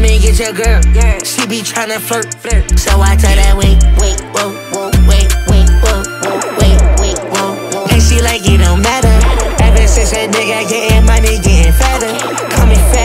me get your girl. She be tryna flirt. So I tell that wait, whoa, whoa, wait, whoa, whoa. And she like it don't matter. Ever since a nigga getting money, getting fatter. Call me